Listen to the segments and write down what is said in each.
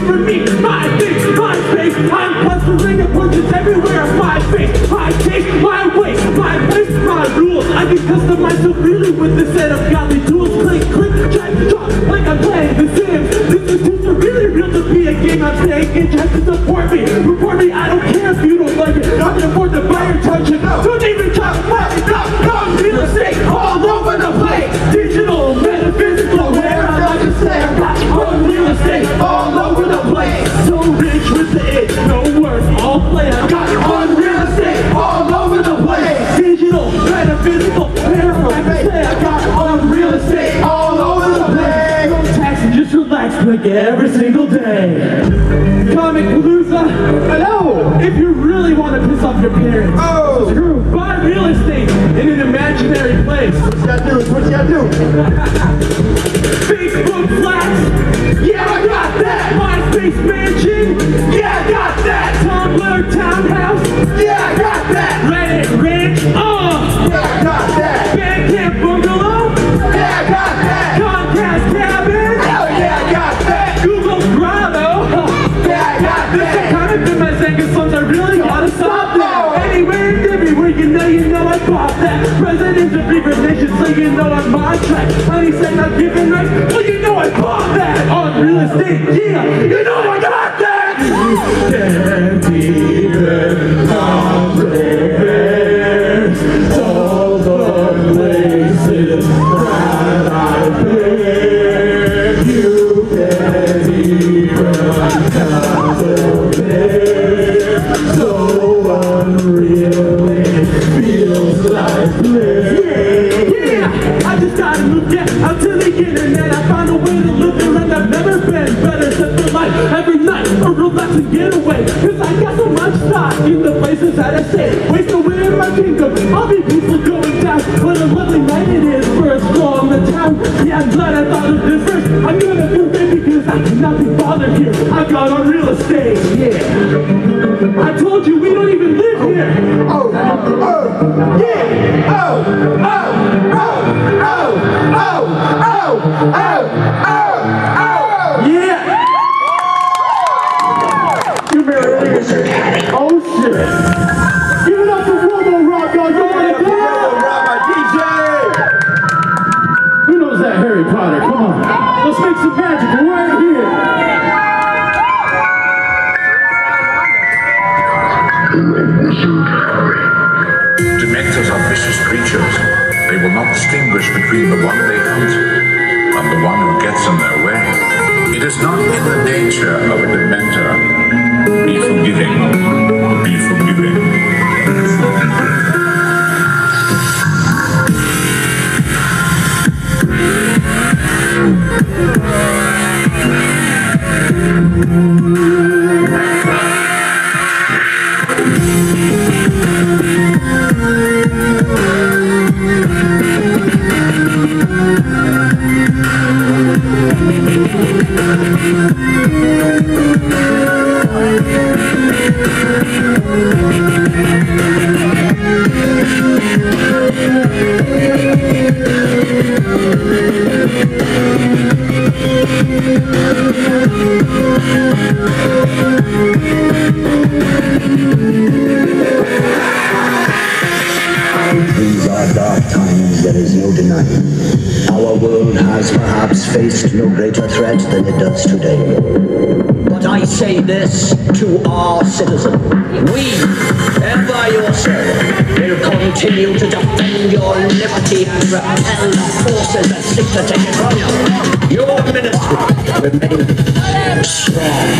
for me. My things, my space. I'm clustering approaches everywhere. My face, my taste, my way, my place, my rules. I can customize so freely with this set of godly tools. Click, click, drag, drop, like I'm playing The Sims. This is too really real to be a game I'm staying in. Try to support me, report me. I don't care if you don't like it. I can afford to buy your touch it. Don't even try to find it. Come real estate all over the place. Digital, metaphysical, where I like to say I got real estate all over the place. So rich with the itch, no words, all play. I got real estate all over the place. Digital, metaphysical, where I like to say I got real estate all over the place. No taxes, just relax, like every single day. Comic Palooza, hello! If you really want to piss off your parents, screw, buy real estate in an imaginary place. What you gotta do? What you gotta do? Facebook flats, yeah, I got that. MySpace mansion, yeah, I got that. Tumblr townhouse, yeah, I got that. Reddit ranch, yeah, I got that. Bandcamp bungalow, yeah, I got that. Comcast cabin, hell yeah, I got that. Google Grotto, yeah, I got that. This is kind of in my Zanga songs, I really gotta stop that. Anywhere and everywhere, you know I bought that. Presidents of different nations, so you know I'm on track. Honey said not giving rights, well you know I bought that. On real estate, yeah, you know I got that. Can't even comprehend all the places that I've been. You can't even comprehend. So unreal it feels like bliss. Yeah, I just gotta move out to the internet. I found a way to live there and I've never been better. Set the life every night, a relaxing getaway. Cause I got so much stock in the places that I stay. Waste away in my kingdom, I'll be peaceful going down. What a lovely night it is for a stroll in the town. Yeah, I'm glad I thought of this first. I'm gonna feel great because I cannot be bothered here. I got on real estate, yeah. I told you we don't even live here. Yeah. You better wizard Harry. Oh shit. Give it up for Robo Rob, y'all. You wanna go? Robo Rob, my DJ. Who knows that Harry Potter? Come on. Let's make some magic right here. Dementors are vicious creatures. They will not distinguish between the one they hunt and the one who gets in their way. It is not in the nature of a Dementor. Be forgiving. Be forgiving. These are dark times, there is no denying. Our world has perhaps faced no greater threat than it does today. But I say this to our citizens. We, ever your servant, will continue to defend your liberty and repel the forces that seek to take it from you. Your ministry remains strong.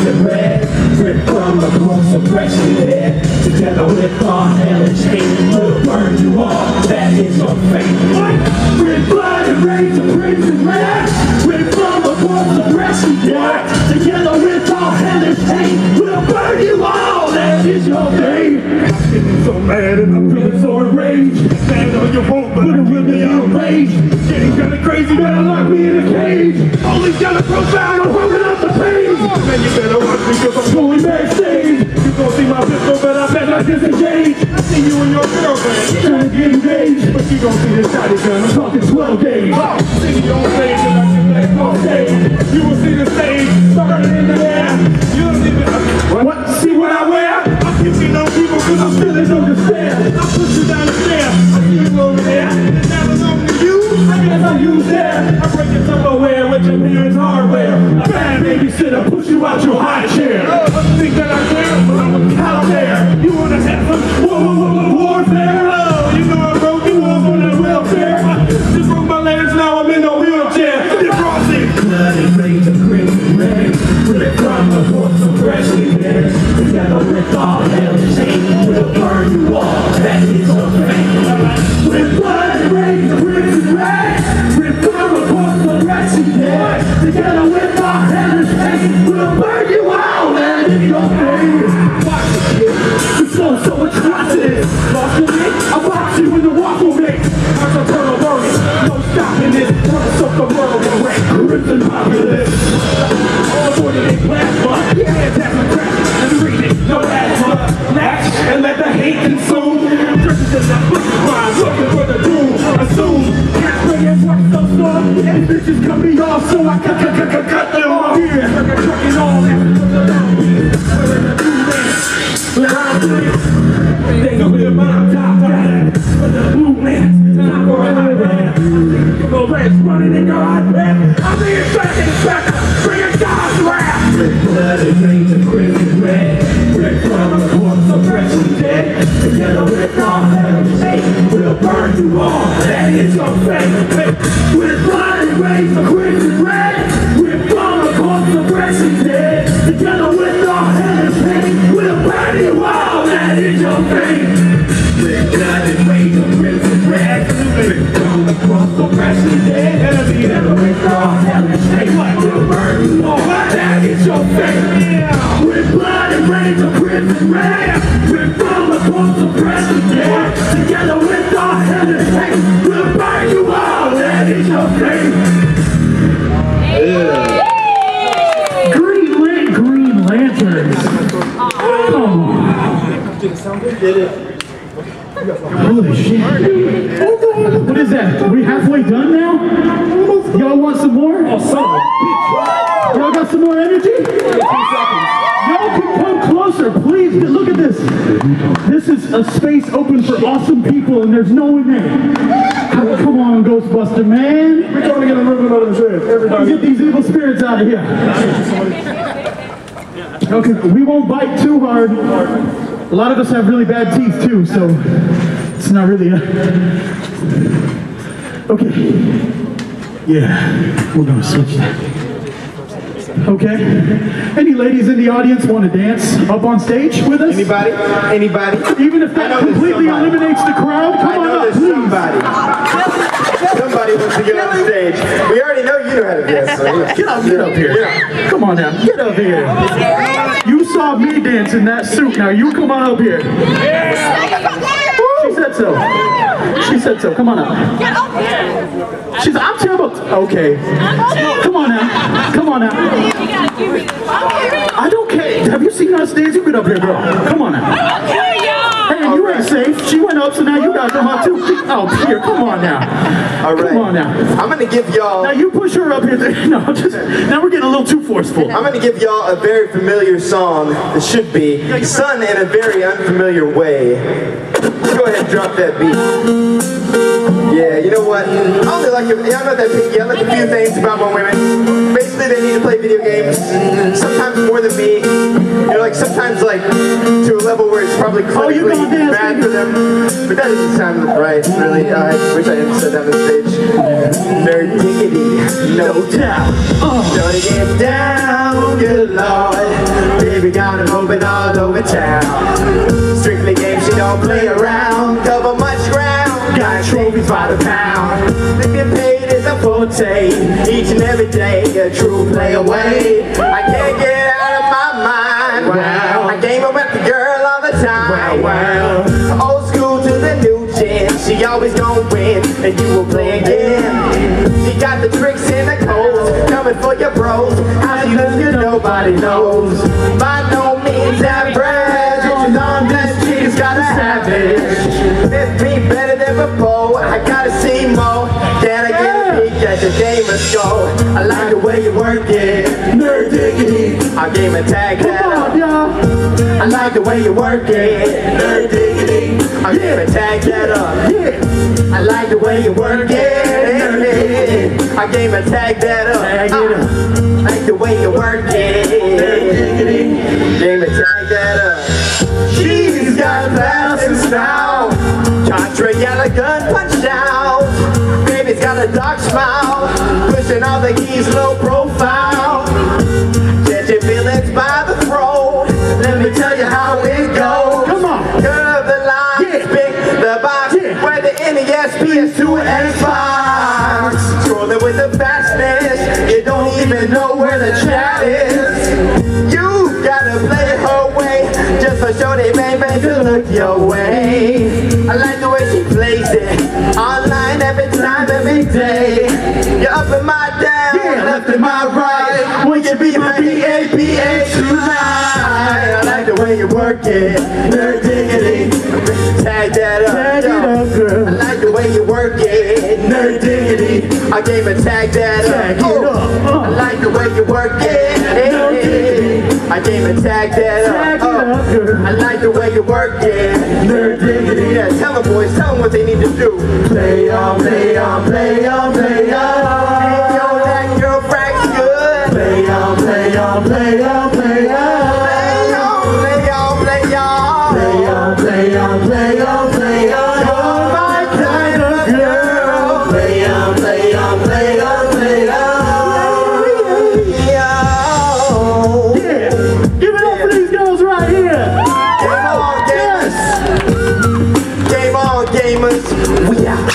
and red, ripped from the corpse of Presley dead. Together with our hellish hate, we'll burn you all, that is your fate. With blood and rage of crimson red, ripped from the corpse of Presley dead. Together with our hellish hate, we'll burn you all, that is your fate. I'm feeling so mad and I'm feeling so enraged. Stand on your boat, but I'm really outraged. Getting kinda crazy, better lock me in a cage. Only gotta profound, I'm holding up the page. Man, you better watch me cause I'm going backstage. You gon' see my pistol, but I bet I disengage. I see you and your girlfriend trying to get engaged, but you gon' see this shotty gun, I'm talking 12 days. See me on stage and I get back on stage. You will see the stage, starting in the air. You don't even, what? See what I wear? I'm kissing on people cause I'm feeling on the stairs. I push you down the stairs, I see you over there. And now it's on to you, I guess I'll use there. I break it somewhere with your parents' hardware. A bad babysitter push you out your high chair. Think that I care? Well, I'm out there. You wanna have some warfare? Oh, you know I broke you off on that welfare. Just broke my legs, now I'm in a wheelchair. You're crossing. Blood and rage of crimson red. Ripped from the corpse of Presley dead. Together with all hell's hate, we'll burn you all, that is your fate. With blood and rage of crimson red. Ripped from the corpse of Presley dead. Together with all hell's hate, we'll burn you all, that is your fate. Watch the kid, we show so much atrocities. Lost in it, I box you in the waffle mix. I'm a turtle burning, no stopping this. Wanna soak the world in wet crimson populace. All aboard in a plasma, yeah, that's a crack. And read it, no asthma. Latch and let the hate consume. Drifting in that book crime, looking for the doom. Assume, can't bring it work so strong. And bitches cut me off, so I cut them off. Yeah, trucking all that from the long beat. We're in the new man. They know we're on top of for the movement. Time for a high rap. No legs running in your hot rap. I'm being back, bringing God's wrath. With blood and rage of crimson red. Ripped from the corpse of Presley dead. Together with all hell's hate, we'll burn you all, that is your fate. With blood and rage of crimson red. Ripped from the corpse of Presley dead. Together with all hell's hate, we'll burn you all, that is your fate. With blood and rage of crimson red. Ripped from the corpse of Presley dead. Together with all hell's hate, we'll burn you all, that is your fate. With blood and rage of crimson red. Ripped from the corpse of Presley dead. Together with all hell's hate, we'll burn you all, that is your fate. Green Lanterns. Come on. Did it sound good? Did it? Holy shit. What is that? Are we halfway done now? Y'all want some more? Oh, son of a bitch. Y'all got some more energy? 2 seconds. Y'all can come closer, please. Look at this. This is a space open for awesome people, and there's no one there. Come on, Ghostbuster, man. We're trying to get a little bit out of the shit. Everybody get these evil spirits out of here. Okay, we won't bite too hard. A lot of us have really bad teeth too, so it's not really okay. Yeah, we're gonna switch that. Okay. Any ladies in the audience want to dance up on stage with us? Anybody? Anybody? Even if that completely eliminates the crowd, come on up, please. Somebody wants to get on stage. We already know you know how to dance. So get up here. Yeah. Come on now, get up here. You saw me dance in that suit. Now you come on up here. She said so. She said so. Come on up. Get up here. She's. I'm terrible. Okay. Come on now. Come on now. I don't care. Have you seen us dance? You get up here, bro. Come on now. Hey, you ain't safe. She went up, so now you gotta come out too. Oh, here, come on now. All right. Come on now. I'm gonna give y'all. Now you push her up here. No, just now we're getting a little too forceful. I'm gonna give y'all a very familiar song. It should be sung in a very unfamiliar way. Go ahead and drop that beat. Yeah, you know what? I only like it. Yeah, I'm not that picky. I like a few things about my women. Basically, they need to play video games. Sometimes more than me. You know, like sometimes like to a level where it's probably clinically bad for them. But That doesn't sound right, really. I wish I hadn't said that on stage. Nerd diggity, no doubt. Gonna get down, good lord. Baby, gotta move it all over town. Strictly games, she don't play around. Cover much ground, got trophies by the pound. Living paid is a forte. Each and every day, a true play away. I can't get out of my mind. Wow. I game up with the girl all the time. Wow. Old school to the new gen. She always gon' win, and you will play again. She got the tricks and the codes, coming for your bros. How she looks good, nobody knows. By no means average, on this she's got a savage. It's me better than before. I gotta see more. Can I get a peek at the gamer's goal? I like the way you work it, nerd diggity. I'll game and tag that up. I like the way you work it, nerd diggity. I'll game and tag that up. I like the way you work it. I game and tag that up. I like the way you work it. Game and tag that up. She's got class and style. Contra yellow gun punch down. Baby's got a dark smile. Pushing all the keys low profile. Catching feelings by the throat. Let me tell you how it goes. Come on. Curve the line, pick the box. Where the NES, PS2, and Xbox. Scrolling with the fastness. You don't even know where the chat is. You gotta play her way. Just for sure they bang bang to look your way. I like the way she plays it. Online every time, every day. You're up in my down, left in my right. Will you be my BABA tonight? I like the way you work it. Nerd diggity. Tag that up. Tag it up, girl. I like the way you work it. Nerd diggity. I gave a tag that up. Tag it up. I like the way you work it. Nerd diggity. I gave a tag that up. Tag it up, girl. I like the way you work it. Nerd diggity. Yeah, tell them boys, tell them what they need to do. Play on, play on, play on, play on. Hey, yo, that girl frags good. Play on, play on, play on, play on. Play on, play on, play on. Play on, play on, play on, play on. You're my kind of girl. Play on, play on, play on, play on. Yeah, give it up for these girls right here. Game on, gamers. Game on, gamers. We out.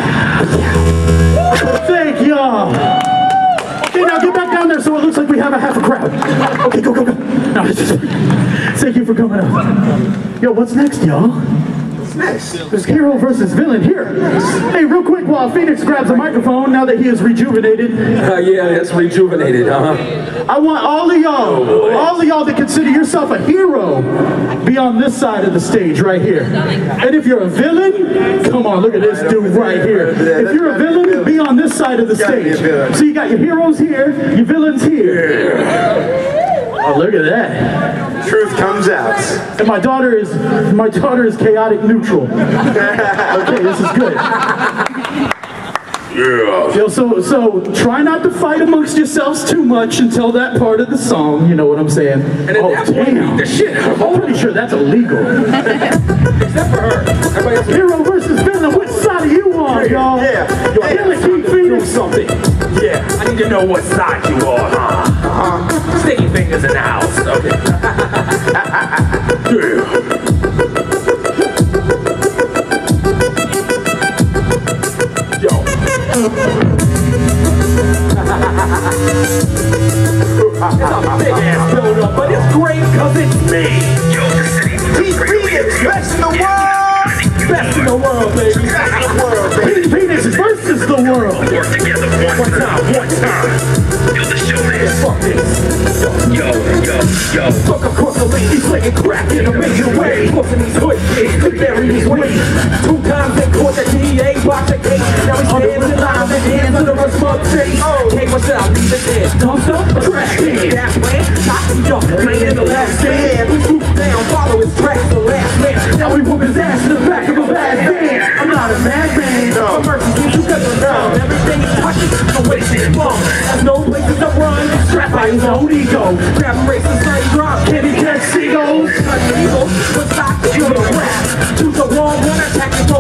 Thank y'all. Okay, now get back down there so it looks like we have a half a crowd. Okay, go, go, go. No, thank you for coming up. Yo, what's next, y'all? What's next? There's hero versus villain here. Hey, real quick while Phoenix grabs a microphone now that he is rejuvenated. Yeah, that's rejuvenated, I want all of y'all that consider yourself a hero, be on this side of the stage right here. And if you're a villain, come on, look at this dude right here. If you're a villain, be on this side of the stage. So you got your heroes here, your villains here. Oh, look at that. Truth comes out. And my daughter is chaotic neutral. Okay, this is good. Yeah. Yo, so try not to fight amongst yourselves too much until that part of the song. You know what I'm saying? And oh damn! The shit. I'm pretty sure that's illegal. Except for her. Hero versus villain. Which side are you on, y'all? Yeah. You're gonna keep feeding something. Yeah. I need to know what side you are, huh? Sticky fingers in the house. Okay. Yeah. It's a big ass build up, but it's great because it's me. He's Phoenix, best in the world. Best in the world, baby. Best in the world, baby. Phoenix versus the world. Work together one time. Yo, the show is. Fuck this. Yo. Fuck across the lane, he's laying crack in a major way. Forcing these hood kids to bury his weight. 2 times they caught the DA, box the gate. Now he stands in line and hands under a smug face. Came myself, he's a dead dumpster, a trash can. That plan, knock him up, playing the last stand. We swoop down, follow his tracks, the last man. Now we whoop his ass in the back of a bad van. I'm not a madman, no. Emergency, you got to know. Everything he touches, a wasted bum. Has no places to run, strapped by his own ego. Grab a racist like drop, can he catch seagulls? Cut the eagles, but stop the rap. Choose the wrong one, attack the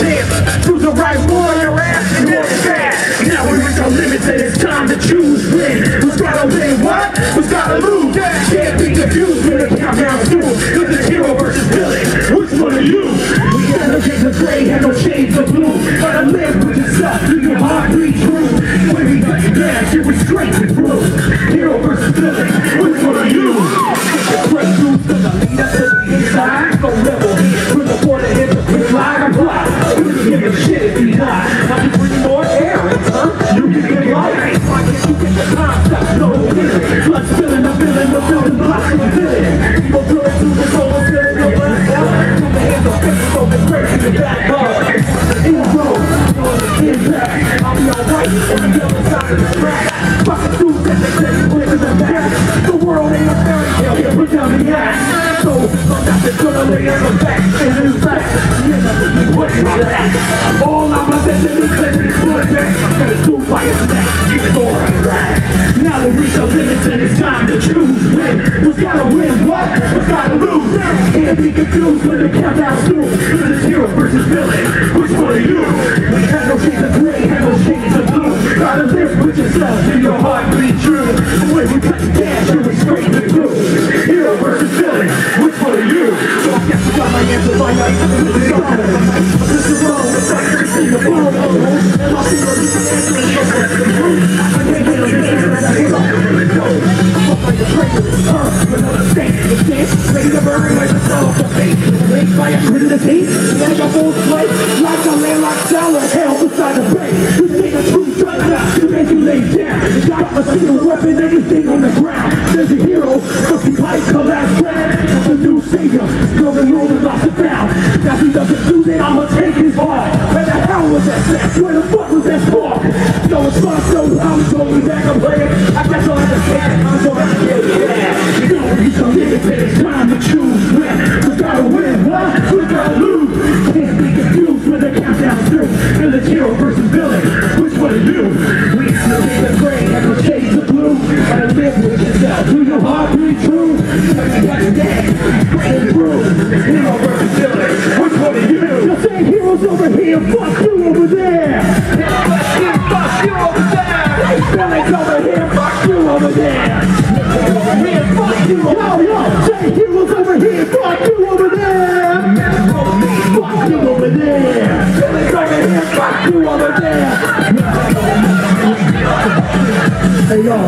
chance. Choose the right warrior ass and you're fast. Now we reach our limits and it's time to choose. Win. Who's gotta win what? Who's gotta lose? Can't be confused when the countdown's through. Cause it's hero versus villain. Which one are you? We got no shades of gray, have no shades of blue. Gotta live with yourself, do your heart be true. When we got you down, you were straight and through. Hero versus villain. Which one are you? Fresh dudes to the lead up to the inside. No level here, from the border hit the quick line and fly. You can give a shit if you die. I can bring more air in, huh? You can get light. Why can't you get the concept? No feeling. Blood spilling, the building blocks of the villain. People drilling through the soul, filling your blood cell. From the hands of fist, so the crazy in the back bar. In the road, impact. I'll be alright on the other side of the track. Fucking dudes that they say quick in the back. The world ain't a fairy tale, yeah, put down the ass. So, I'm not just gonna lay on the back. And in fact, you never be waiting on that. All I'm attention is letting this blood back. I'm gonna do by his neck, keep it going right. Now we reach our limits and it's time to choose. Win, who's gotta win, what? Who's gotta lose? Can't be confused when the countdown's through. Cause it's hero versus villain. Which one are you? We have no shades of gray, have no shades of blue. Gotta live with yourself and your heart be true. When we cut the gas, you were straight and through. Hero versus villain. Which one are you? So I guess I got my answer by night. This is wrong, it's like this in the world. And I'll see what you can answer and show us the truth. I can't get a answer and I hate all the go. I'm like a traitor, another state. The dance, ready to burn like the soul of the face. Linked by a trinity, like a full slave. Like a landlocked cellar, hell beside the bay. You take a true gunshot to make you lay down. Got a single weapon, anything on the ground. There's a hero, must be pipe, collapse, brand. The new savior, going rolling lost and found. Now he doesn't do that, I'ma take his heart. Where the hell was that sex? Where the fuck was that spark? No response, no I'm going back, I'm playing. I guess I'll have to say it, I'm gonna have to get it out. You don't need some limits, it's time to choose. When we gotta win, what? We gotta lose. Can't be confused when the countdown's through. And it's hero versus villain. Which one are you? We have no shades of gray, have no shades of blue. Gotta live with yourself, do your heart be true. You got to dance, straight and through. Hero versus villain. Which one are you? You're saying heroes over here, fuck you over there. Fuck you over there. Villains over here, fuck you over there. Here, fuck you over there. Say heroes over here, fuck you over there. Fuck you over there. Villains over here, fuck you over there. Hey yo.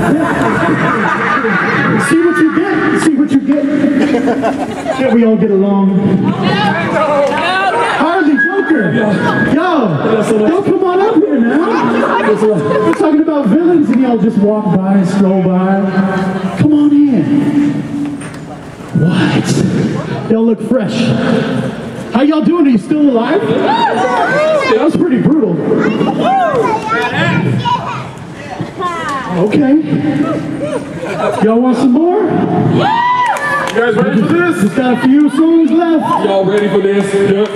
See what you get? See what you get? Can't we all get along? Harley Joker! Yo, come on up here now. We're talking about villains and y'all just walk by and stroll by. Come on in. What? Y'all look fresh. How y'all doing? Are you still alive? That was pretty brutal. Okay. Y'all want some more? You guys ready for this? Just got a few songs left. Y'all ready for this?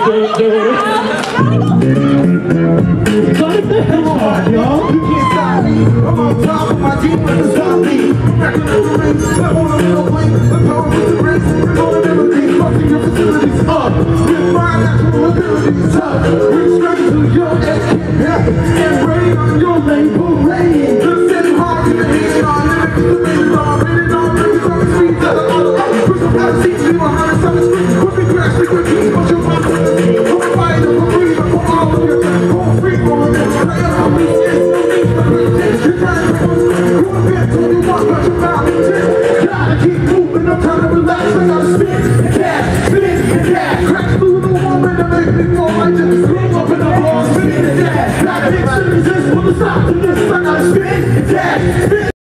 Sonic the Hedgehog, y'all. You can't stop me. I'm on top of my team with the zombie. Back in the ring, I want a little blink. The power with the race, we're gonna never think. Fucking your facilities up. With my natural abilities up. Reach straight to your edge, and rain on your lane parade. Just sitting hard in the head on it. The minute on, minute on, minute on the street. Push up out of seats, leave behind some street. Quickly crash, quickly keep, but you're not. I'm a fighter, I'm a breather, for all of you. Go free, go on, and pray on me. Gotta keep moving, I'm trying to relax, I gotta spin and cash, crack through the woman to make me fall like this, scream up in the floor, spin and dash, gotta make sure resist, wanna stop the this, I gotta spin and dash, spin.